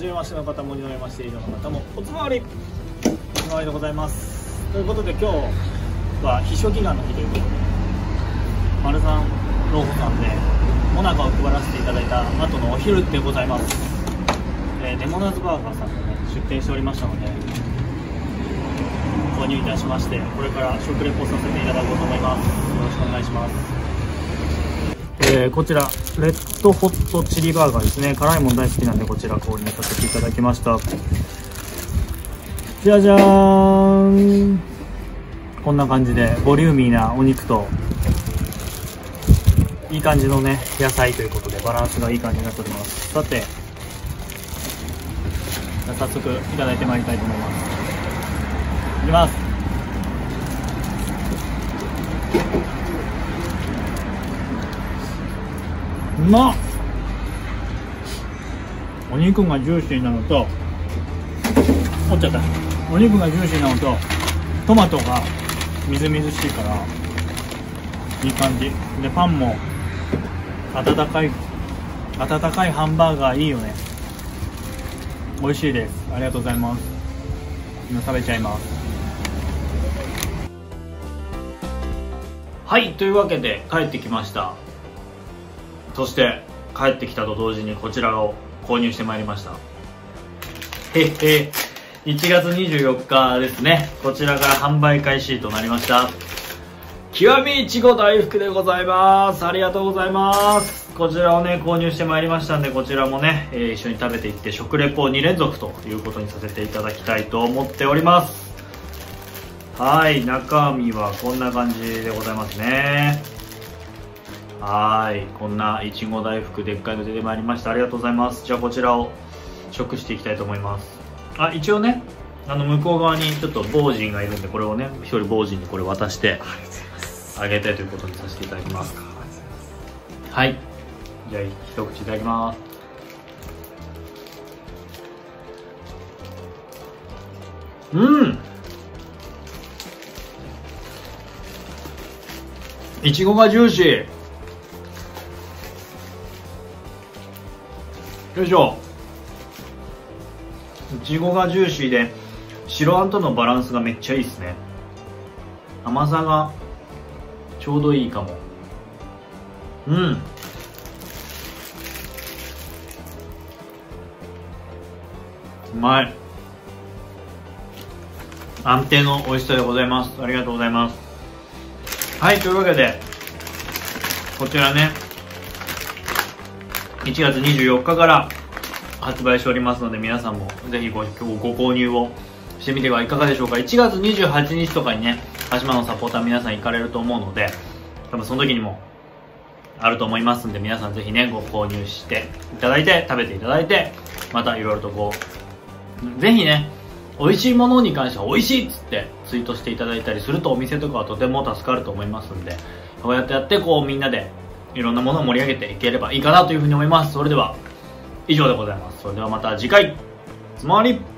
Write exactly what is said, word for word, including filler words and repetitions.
じめましての方もはじめまして以上の方もおつまわりおつまわりでございます。ということで今日は必勝祈願の日ということで、丸さん老舗さんでモナカを配らせていただいた後のお昼でございます。えー、ネモナズバーガーさんでね出店しておりましたので購入いたしまして、これから食レポさせていただこうと思います。よろしくお願いします。えー、こちらレッドホットチリバーガーですね。辛いもの大好きなんでこちら購入させていただきました。じゃじゃーん、こんな感じでボリューミーなお肉といい感じのね野菜ということでバランスがいい感じになっております。さて早速いただいてまいりたいと思います。いきます。うまっ。お肉がジューシーなのと折っちゃったお肉がジューシーなのとトマトがみずみずしいからいい感じで、パンも温かい温かいハンバーガーいいよね。美味しいです。ありがとうございます。今食べちゃいます。はい、というわけで帰ってきました。そして帰ってきたと同時にこちらを購入してまいりました。へへいちがつにじゅうよっかですね。こちらから販売開始となりました極みいちご大福でございます。ありがとうございます。こちらをね購入してまいりましたんで、こちらもね、えー、一緒に食べていって食レポに連続ということにさせていただきたいと思っております。はい、中身はこんな感じでございますね。はい、こんないちご大福でっかいの出てまいりました。ありがとうございます。じゃあこちらを食していきたいと思います。あ、一応ねあの向こう側にちょっと坊人がいるんで、これをね一人坊人にこれ渡してあげたいということにさせていただきます。はい、じゃあ一口いただきます。うんいちごがジューシー。よいしょ。いちごがジューシーで白あんとのバランスがめっちゃいいですね。甘さがちょうどいいかも。うん、うまい。安定の美味しさでございます。ありがとうございます。はい、というわけでこちらねいちがつにじゅうよっかから発売しておりますので、皆さんもぜひ ご, ご購入をしてみてはいかがでしょうか。いちがつにじゅうはちにちとかにね鹿島のサポーター皆さん行かれると思うので、多分その時にもあると思いますんで、皆さんぜひねご購入していただいて食べていただいて、またいろいろとこうぜひね美味しいものに関しては美味しいっつってツイートしていただいたりするとお店とかはとても助かると思いますんで、こうやってやってこうみんなでいろんなものを盛り上げていければいいかなというふうに思います。それでは以上でございます。それではまた次回つまわり。